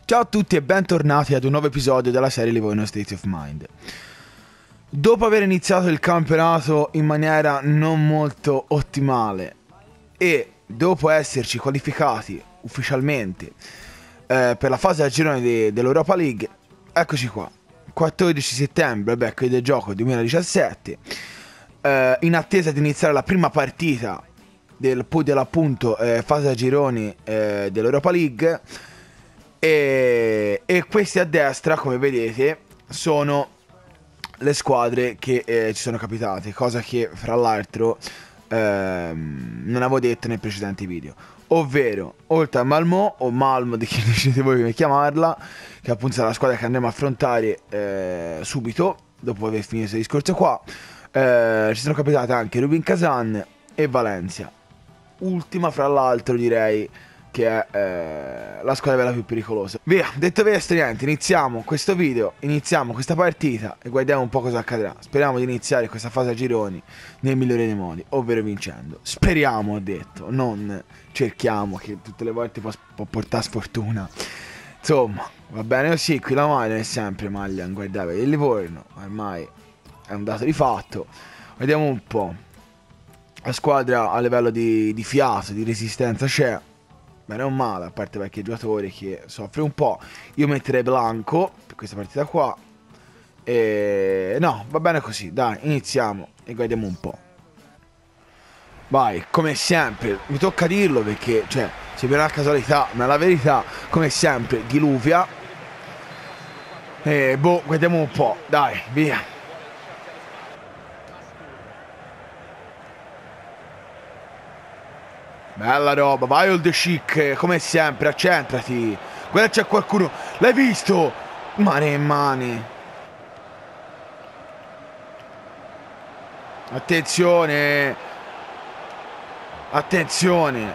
Ciao a tutti e bentornati ad un nuovo episodio della serie Livorno State of Mind. Dopo aver iniziato il campionato in maniera non molto ottimale e dopo esserci qualificati ufficialmente per la fase a girone dell'Europa League, eccoci qua, 14 settembre, qui del gioco 2017, in attesa di iniziare la prima partita dell'appunto fase a gironi dell'Europa League. E questi a destra, come vedete, sono le squadre che ci sono capitate, cosa che fra l'altro non avevo detto nei precedenti video, ovvero oltre a Malmö o Malmo di chi decidete voi come chiamarla, che appunto sarà la squadra che andremo a affrontare subito dopo aver finito questo discorso qua, ci sono capitate anche Rubin Kazan e Valencia, ultima fra l'altro direi che è la squadra bella più pericolosa. Via, detto questo niente, iniziamo questo video, iniziamo questa partita e guardiamo un po' cosa accadrà. Speriamo di iniziare questa fase a gironi nel migliore dei modi, ovvero vincendo. Speriamo, ho detto, non cerchiamo, che tutte le volte può portare sfortuna. Insomma, va bene così, qui la maglia è sempre maglia, guardate, il Livorno ormai è un dato di fatto. Vediamo un po'. La squadra a livello di fiato, di resistenza c'è. Bene o male, a parte qualche giocatore che soffre un po'. Io metterei Blanco per questa partita qua. E no, va bene così, dai, iniziamo e guardiamo un po'. Vai, come sempre, mi tocca dirlo perché, cioè, se per una casualità, ma la verità, come sempre, diluvia. E boh, guardiamo un po', dai, via. Bella roba, vai Old Chic, come sempre, accentrati. Guarda c'è qualcuno, l'hai visto? Mani e mani. Attenzione. Attenzione.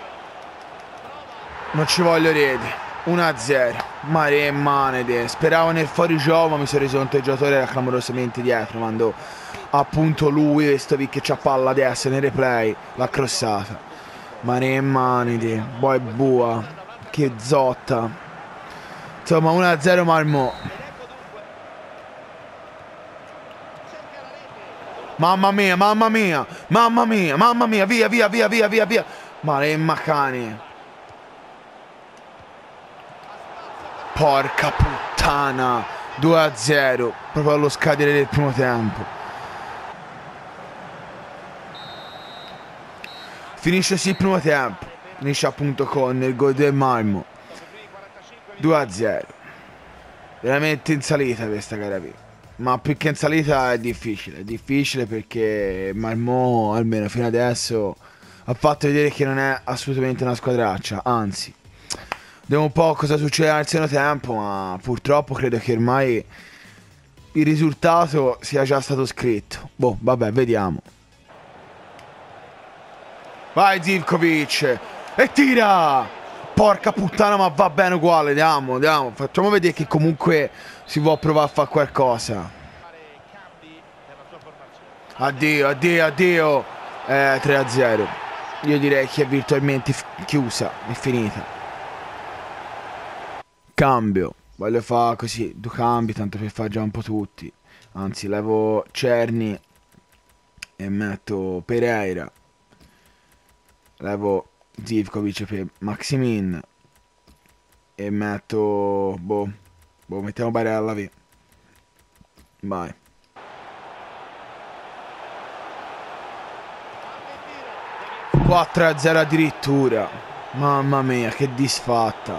Non ci voglio rete. 1-0. Mare e mani. Speravo nel fuorigioco, ma mi sono reso conto che il giocatore era clamorosamente dietro quando appunto lui, questo che c'ha palla adesso nel replay, l'ha crossata. Mani e maniti, poi bua, che zotta. Insomma 1-0 Malmö. Mamma mia, mamma mia, mamma mia, mamma mia, via, via, via, via, via, via. Male e macani. Porca puttana. 2-0, proprio allo scadere del primo tempo. Finisce sì il primo tempo, finisce appunto con il gol del Malmö, 2-0, veramente in salita questa gara qui, ma più che in salita è difficile perché Malmö almeno fino adesso ha fatto vedere che non è assolutamente una squadraccia, anzi, vediamo un po' cosa succederà nel secondo tempo, ma purtroppo credo che ormai il risultato sia già stato scritto, boh, vabbè, vediamo. Vai Zivkovic e tira! Porca puttana, ma va bene uguale, andiamo, andiamo. Facciamo vedere che comunque si può provare a fare qualcosa. Addio, addio, addio. 3-0. Io direi che è virtualmente chiusa, è finita. Cambio. Voglio fare così, due cambi, tanto per fare già un po' tutti. Anzi, levo Cerny e metto Pereira. Levo Zivkovic per Maximin e metto mettiamo Barella via. Vai. - 4-0 addirittura. Mamma mia, che disfatta.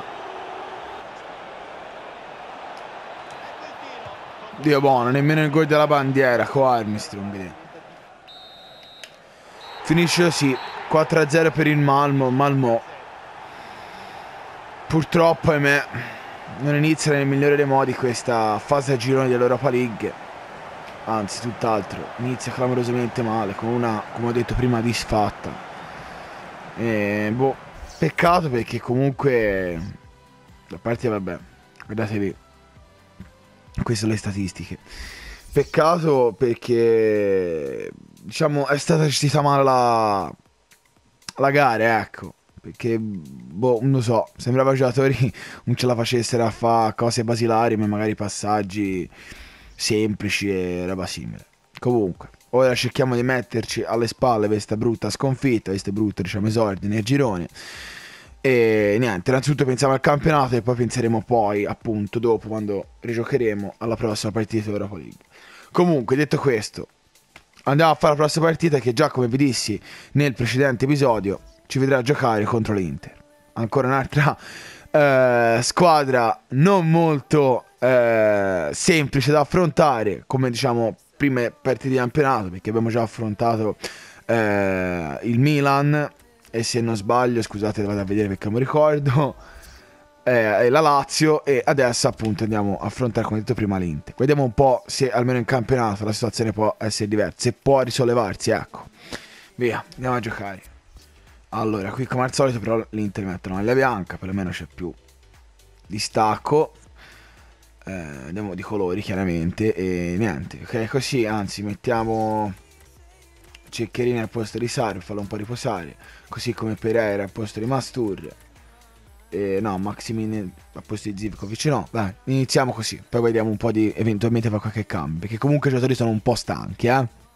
Dio buono, nemmeno il gol della bandiera con Armstrong. Finisce così, 4-0 per il Malmö. Purtroppo, ahimè, non inizia nel migliore dei modi questa fase a gironi dell'Europa League. Anzi, tutt'altro, inizia clamorosamente male, con una, come ho detto prima, disfatta. E boh, peccato perché comunque la partita, vabbè, guardatevi, queste sono le statistiche. Peccato perché, diciamo, è stata gestita male la gara, ecco. perché, boh, non lo so, sembrava giocatori non ce la facessero a fare cose basilari, ma magari passaggi semplici e roba simile. Comunque, ora cerchiamo di metterci alle spalle questa brutta sconfitta, queste brutte, diciamo, esordi nel girone. E niente, innanzitutto pensiamo al campionato e poi penseremo poi, appunto, dopo, quando rigiocheremo, alla prossima partita Europa League. Comunque, detto questo, andiamo a fare la prossima partita che già, come vi dissi nel precedente episodio, ci vedrà giocare contro l'Inter. Ancora un'altra squadra non molto semplice da affrontare, come diciamo prime partite di campionato, perché abbiamo già affrontato il Milan e, se non sbaglio, scusate, vado a vedere perché non mi ricordo, la Lazio, e adesso appunto andiamo a affrontare, come detto prima, l'Inter. Vediamo un po' se almeno in campionato la situazione può essere diversa, se può risollevarsi, ecco. Via, andiamo a giocare. Allora, qui come al solito però l'Inter mette una maglia bianca, perlomeno c'è più distacco. Andiamo di colori chiaramente e niente, ok, così, anzi mettiamo Ceccherini al posto di Sarri, fallo un po' riposare, così come Pereira al posto di Mastur, no, Maximin al posto di Zivkovic, no, dai, iniziamo così, poi vediamo un po' di, eventualmente fa qualche cambio, perché comunque i giocatori sono un po' stanchi,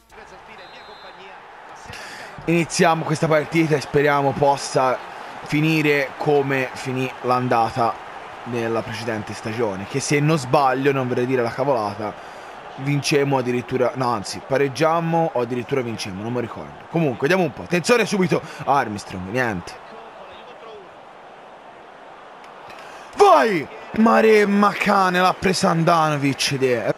Iniziamo questa partita e speriamo possa finire come finì l'andata nella precedente stagione, che, se non sbaglio, non vorrei dire la cavolata, vincemmo addirittura, no, anzi pareggiammo o addirittura vincemmo, non mi ricordo. Comunque vediamo un po', attenzione subito Armstrong, niente, vai, Maremma cane, l'ha presa Andanovic,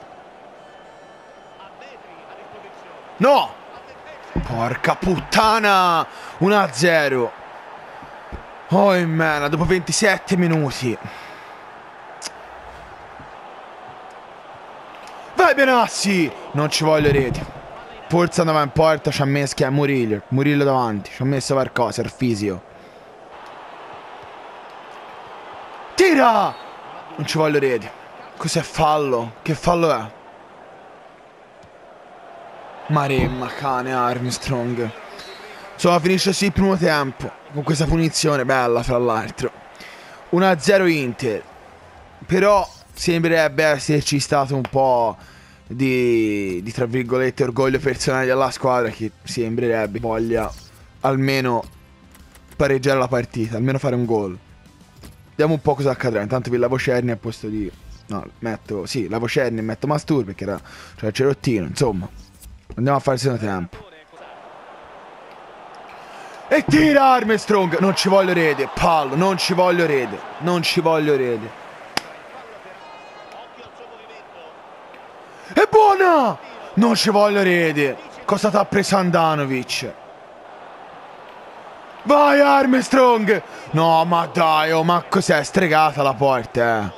no, porca puttana, 1-0. Oh man, dopo 27 minuti. Vai Benassi! Non ci voglio reti. Forza andava in porta, ci ha messo che è Murillo. Murillo davanti, ci ha messo qualcosa, il fisio. Tira! Non ci voglio reti. Cos'è fallo? Che fallo è? Maremma cane, Armstrong. Insomma, finisce così il primo tempo, con questa punizione bella fra l'altro. 1-0 Inter. Però sembrerebbe esserci stato un po' di tra virgolette orgoglio personale della squadra, che sembrerebbe voglia almeno pareggiare la partita, almeno fare un gol. Vediamo un po' cosa accadrà. Intanto vi Lavo Cerni al posto di, no, metto, sì, Lavo Cerni e metto Mastur perché era, cioè, il cerottino, insomma. Andiamo a fare il secondo tempo. E tira Armstrong, non ci voglio rete, pallo, non ci voglio rete, non ci voglio rete. È buona! Non ci voglio rete. Cosa t'ha preso Andanovic? Vai Armstrong! No, ma dai, oh, ma cos'è? Stregata la porta,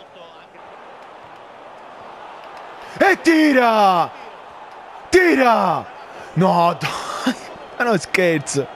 E tira! Tira! No, dai, ma non scherzo.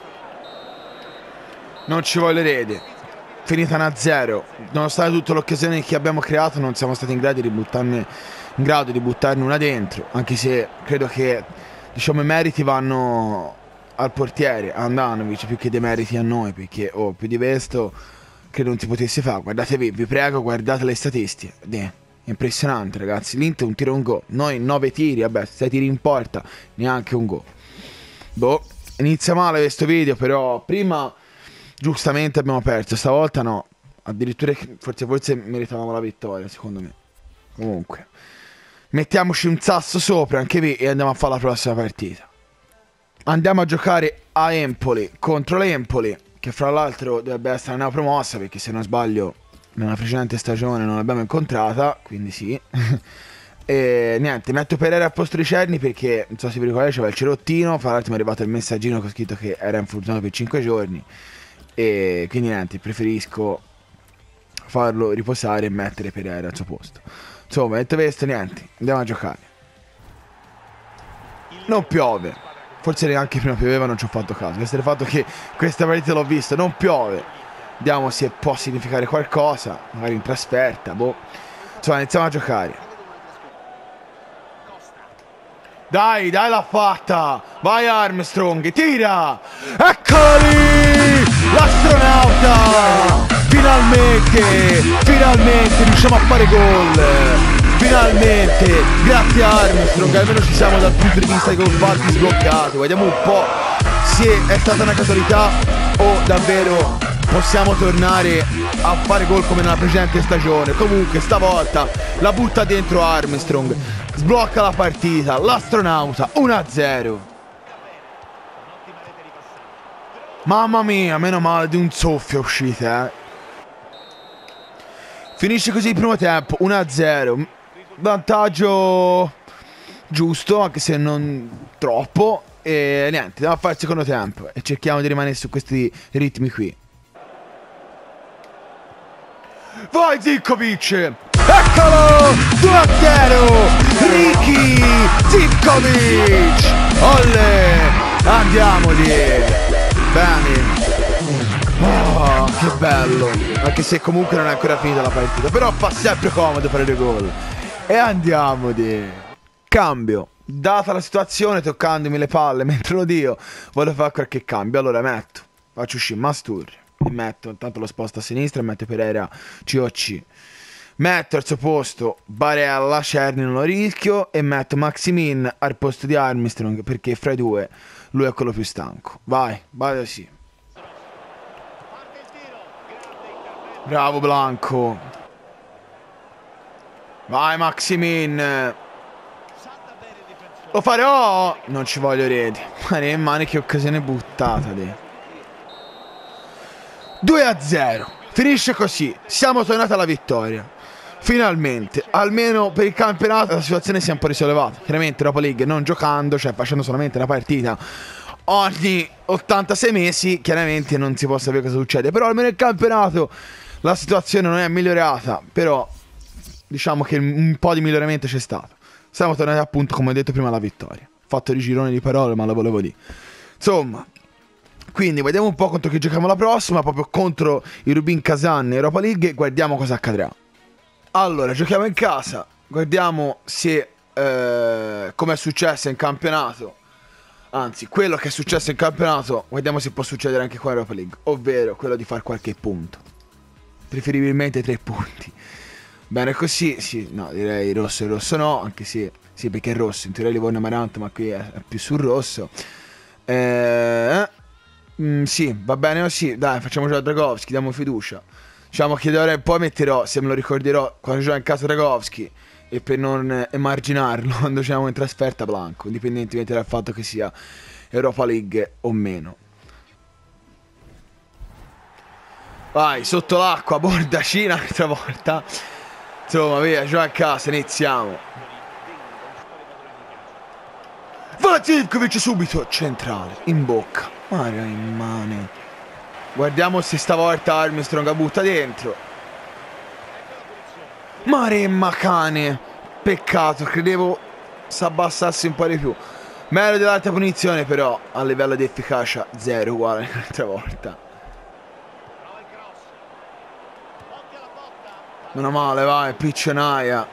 Non ci voglio rete. Finita 1-0. Nonostante tutte le occasioni che abbiamo creato, non siamo stati in grado di buttarne una dentro. Anche se credo che, diciamo, i meriti vanno al portiere, a Andanovic, più che dei meriti a noi, perché più di questo credo non si potesse fare. Guardatevi, vi prego, guardate le statistiche. È impressionante, ragazzi. L'Inter un tiro e un gol, noi 9 tiri, vabbè, 6 tiri in porta, neanche un gol. Boh, inizia male questo video, però prima giustamente abbiamo perso, stavolta no. Addirittura forse meritavamo la vittoria, secondo me. Comunque, mettiamoci un sasso sopra anche qui e andiamo a fare la prossima partita. Andiamo a giocare a Empoli contro l'Empoli, che fra l'altro dovrebbe essere una promossa, perché se non sbaglio nella precedente stagione non l'abbiamo incontrata, quindi sì. E niente, metto Pereira al posto di Cerni perché, non so se vi ricordate, c'era il cerottino. Fra l'altro mi è arrivato il messaggino con scritto che era infortunato per 5 giorni. E quindi niente, preferisco farlo riposare e mettere Pereira al suo posto. Insomma, detto questo, niente, andiamo a giocare. Non piove. Forse neanche prima pioveva, non ci ho fatto caso. Questo è il fatto che questa partita l'ho vista, non piove. Vediamo se può significare qualcosa, magari in trasferta, boh. Insomma, iniziamo a giocare. Dai, dai, l'ha fatta! Vai Armstrong, tira! Eccoli! L'astronave! Guarda! Finalmente riusciamo a fare gol! Finalmente, grazie a Armstrong, almeno ci siamo dal punto di vista dei colpati sbloccati. Vediamo un po' se è stata una casualità o davvero possiamo tornare a fare gol come nella precedente stagione. Comunque stavolta la butta dentro Armstrong, sblocca la partita, l'astronauta, 1-0. Mamma mia, meno male di un soffio uscite, Finisce così il primo tempo, 1-0. Vantaggio giusto, anche se non troppo. E niente, andiamo a fare il secondo tempo e cerchiamo di rimanere su questi ritmi qui. Vai Zivkovic! Eccolo! 2-0! Ricky Zivkovic! Olle! Andiamoli! Bene! Oh, che bello! Anche se comunque non è ancora finita la partita, però fa sempre comodo fare due gol. E andiamoli. Cambio. Data la situazione, toccandomi le palle mentre lo dico, voglio fare qualche cambio. Allora faccio uscire Masturri, metto intanto lo sposto a sinistra e metto Pereira COC. Metto al suo posto Barella, Cerny non lo rischio, e metto Maximin al posto di Armstrong perché fra i due lui è quello più stanco. Vai così. Bravo Blanco. Vai Maximin. Lo farò. Non ci voglio reti. Mani che occasione buttata di. 2-0. Finisce così. Siamo tornati alla vittoria. Finalmente. Almeno per il campionato la situazione si è un po' risollevata. Chiaramente Europa League non giocando, cioè facendo solamente una partita ogni 86 mesi, chiaramente non si può sapere cosa succede. Però almeno il campionato la situazione non è migliorata. Però diciamo che un po' di miglioramento c'è stato. Siamo tornati appunto, come ho detto prima, alla vittoria. Fatto di girone di parole, ma lo volevo dire. Insomma, quindi vediamo un po' contro chi giochiamo la prossima. Proprio contro i Rubin Kazan in Europa League. E guardiamo cosa accadrà. Allora, giochiamo in casa. Guardiamo se come è successo in campionato. Anzi, quello che è successo in campionato, guardiamo se può succedere anche qua in Europa League. Ovvero quello di fare qualche punto. Preferibilmente 3 punti. Bene così, sì, no, direi rosso e rosso no, anche se, sì, perché è rosso, in teoria Livorno Amaranto, ma qui è più sul rosso. Sì, va bene così, dai, facciamo giocare Dragowski, diamo fiducia. Diciamo che d'ora in poi metterò, se me lo ricorderò, quando gioca in casa Dragowski, e per non emarginarlo quando giochiamo in trasferta Blanco, indipendentemente dal fatto che sia Europa League o meno. Vai, sotto l'acqua, bordacina un'altra volta. Insomma, via, gioca a casa, iniziamo. Va Zivkovic subito, centrale, in bocca. Mario in mani. Guardiamo se stavolta Armstrong la butta dentro. Maremma cane. Peccato, credevo si abbassasse un po' di più. Meglio dell'altra punizione, però a livello di efficacia 0 uguale l'altra volta. Meno male, vai, piccionaia.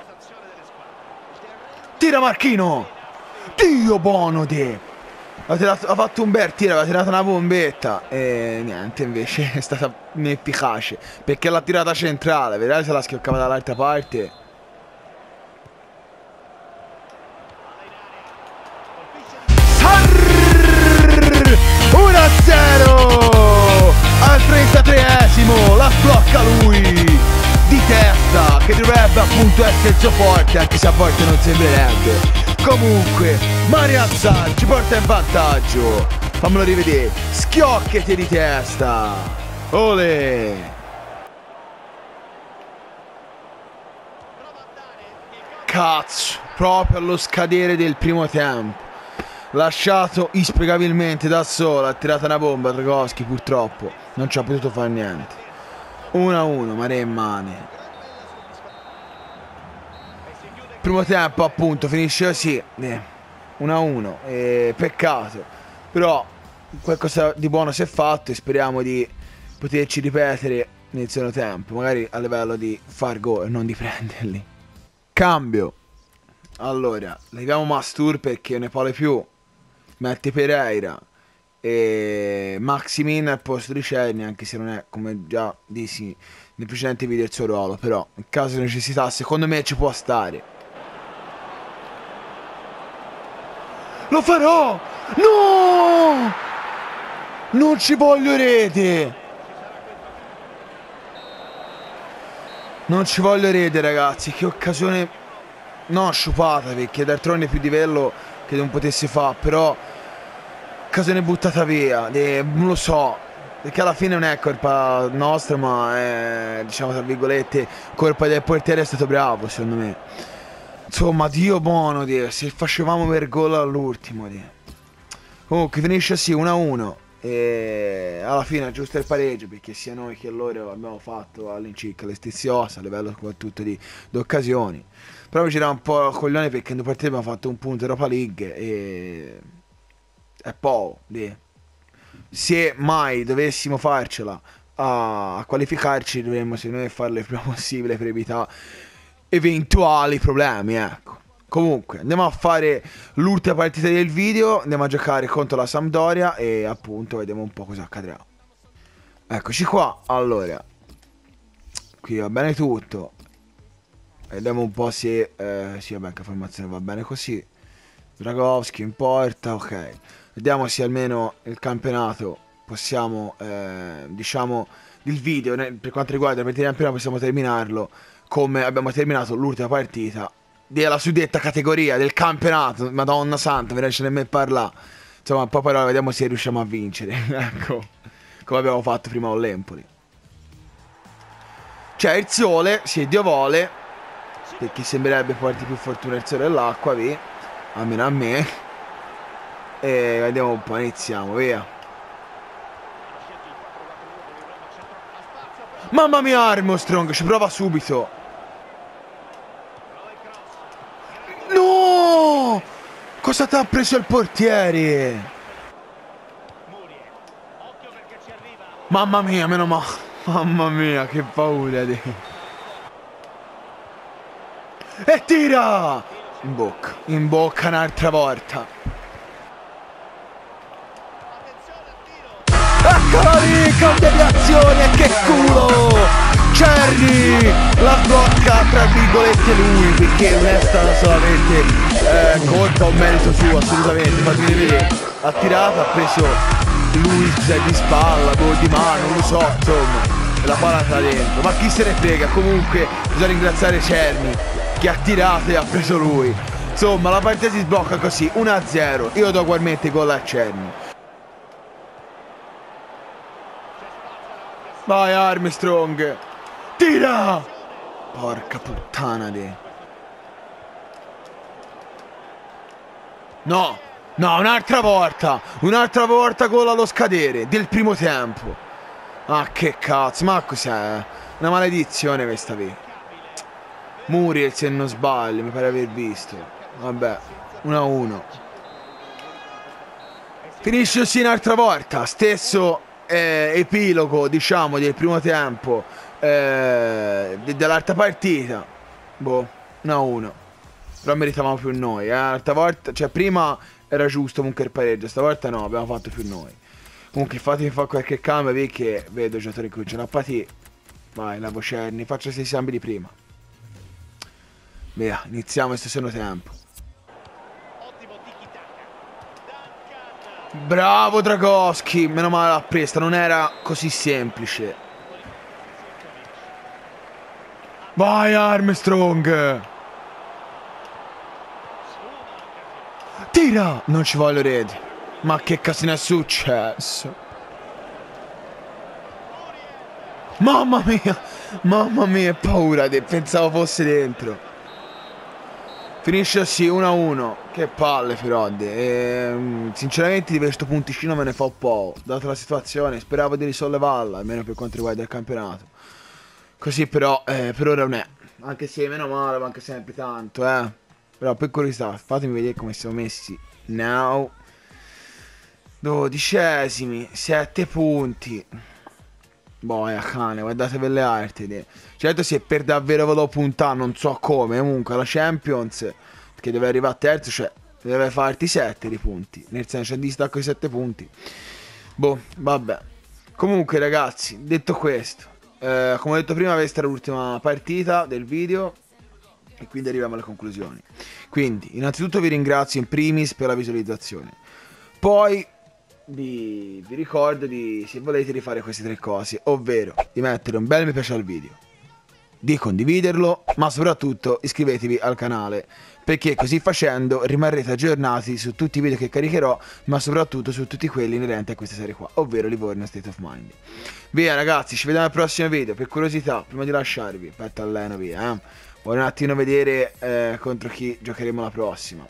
Tira Marchino. Dio buono te. Ha fatto un bel tiro, aveva tirato una bombetta. E niente, invece è stata inefficace. Perché l'ha tirata centrale. Vedete se la schioccava dall'altra parte. Sarrrr! 1-0 al 33esimo. La sblocca lui. Di testa, che dovrebbe appunto essere il suo forte, anche se a volte non sembrerebbe. Comunque, Mariazzar ci porta in vantaggio. Fammelo rivedere. Schiocchete di testa. Ole. Cazzo, proprio allo scadere del primo tempo. Lasciato inspiegabilmente da solo, ha tirato una bomba Dragowski, purtroppo non ci ha potuto fare niente. 1-1, mare in mani. Primo tempo appunto finisce così, 1-1, peccato. Però qualcosa di buono si è fatto e speriamo di poterci ripetere nel secondo tempo. Magari a livello di far gol, non di prenderli. Cambio. Allora, leviamo Mastur perché ne vuole più. Mette Pereira. E Maximin al posto di Czerny, anche se non è, come già dissi nel precedente video, il suo ruolo, però in caso di necessità secondo me ci può stare. Lo farò! No! Non ci voglio rete! Non ci voglio rete, ragazzi, che occasione, no, sciupata, perché d'altronde più di livello che non potesse fare, però occasione buttata via, non lo so, perché alla fine non è colpa nostra, ma è, diciamo tra virgolette, colpa del portiere. È stato bravo, secondo me. Insomma, Dio buono, se facevamo per gol all'ultimo, comunque finisce sì 1-1 e alla fine è giusto il pareggio, perché sia noi che loro abbiamo fatto all'incirca le stesse ossa a livello soprattutto di occasioni. Però mi c'era un po' coglione perché in due partite abbiamo fatto un punto Europa League e è poco lì. Se mai dovessimo farcela a qualificarci, dovremmo secondo me farlo il prima possibile per evitare eventuali problemi, ecco. Comunque andiamo a fare l'ultima partita del video, andiamo a giocare contro la Sampdoria e appunto vediamo un po' cosa accadrà. Eccoci qua. Allora, qui va bene tutto, vediamo un po' se sì, vabbè, che formazione va bene così. Dragowski in porta, ok. Vediamo se almeno il campionato possiamo, diciamo, il video per quanto riguarda la partita di campionato possiamo terminarlo come abbiamo terminato l'ultima partita della suddetta categoria del campionato. Madonna santa, non riesce nemmeno a parlare. Insomma, poi però vediamo se riusciamo a vincere. Ecco, come abbiamo fatto prima con l'Empoli. C'è il sole, se Dio vuole, perché sembrerebbe porti più fortuna il sole dell'acqua, vi, almeno a me. E vediamo un po', iniziamo, via. Mamma mia, Armstrong, ci prova subito. No! Cosa ti ha preso il portiere? Mamma mia, meno male. Mamma mia, che paura di... E tira! In bocca un'altra volta. Eccola lì, cambia di azione, che culo! Czerny la blocca tra virgolette lui, perché non è stata solamente colpa o merito suo, assolutamente. Fatemi vedere, ha tirato, ha preso lui di spalla, gol di mano, non lo so, insomma, la palla da dentro, ma chi se ne frega. Comunque bisogna ringraziare Czerny che ha tirato e ha preso lui. Insomma, la partita si sblocca così, 1-0. Io do ugualmente gol a Czerny. Vai Armstrong, tira! Porca puttana di... No, no, un'altra volta gol allo scadere del primo tempo. Ah, che cazzo, ma cos'è? Una maledizione questa qui. Muriel, se non sbaglio, mi pare aver visto. Vabbè, 1-1. Finisce così un'altra volta, stesso epilogo, diciamo, del primo tempo dell'altra partita. Boh, 1-1. Però meritavamo più noi, l'altra volta, cioè prima era giusto comunque il pareggio, stavolta no, abbiamo fatto più noi. Comunque fatemi fare qualche cambio perché vedo giocatori che c'è una partita. Vai, la Czerny, faccio questi scambi di prima. Via, iniziamo questo secondo tempo. Bravo Dragowski, meno male l'ha presa, non era così semplice. Vai Armstrong! Tira! Non ci voglio rete. Ma che casino è successo? Mamma mia, paura, pensavo fosse dentro. Finisce così 1-1. Che palle Firodi. Sinceramente di questo punticino me ne fa un po'. Data la situazione, speravo di risollevarla, almeno per quanto riguarda il campionato. Così però per ora non è. Anche se meno male, manca sempre tanto, Però per curiosità, fatemi vedere come siamo messi. Now 12esimi, 7 punti. Boh, a cane, guardate per le altre. Certo, se per davvero volevo puntare, non so come. Comunque la Champions, che deve arrivare a terzo, cioè deve farti 7 di punti. Nel senso, c'è distacco di 7 punti. Boh, vabbè. Comunque ragazzi, detto questo, come ho detto prima, questa era l'ultima partita del video e quindi arriviamo alle conclusioni. Quindi, innanzitutto vi ringrazio in primis per la visualizzazione. Poi vi ricordo di, se volete, di fare queste 3 cose, ovvero di mettere un bel mi piace al video, di condividerlo, ma soprattutto iscrivetevi al canale, perché così facendo rimarrete aggiornati su tutti i video che caricherò, ma soprattutto su tutti quelli inerenti a questa serie qua, ovvero Livorno State of Mind. Via ragazzi, ci vediamo al prossimo video. Per curiosità, prima di lasciarvi, aspetta alleno via, voglio un attimo vedere contro chi giocheremo la prossima.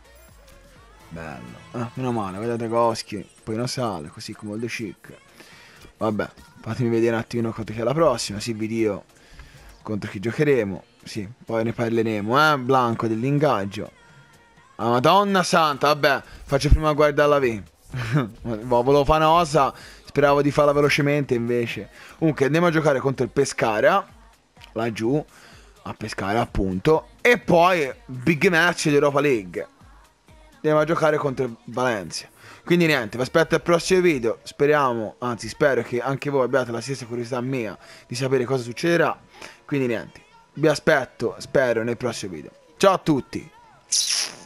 Bello, meno male, guardate Goschi, poi non sale, così come il Chic. Vabbè, fatemi vedere un attimo contro chi è la prossima, sì, video contro chi giocheremo, sì, poi ne parleremo, Blanco dell'ingaggio. Ah, Madonna santa, vabbè, faccio prima guardare la V. Volevo fare una cosa, speravo di farla velocemente invece. Comunque andiamo a giocare contro il Pescara, laggiù, a Pescara appunto, e poi big match di Europa League. Andiamo a giocare contro il Valencia. Quindi niente, vi aspetto al prossimo video. Speriamo, anzi spero che anche voi abbiate la stessa curiosità mia di sapere cosa succederà. Quindi niente, vi aspetto, spero, nel prossimo video. Ciao a tutti!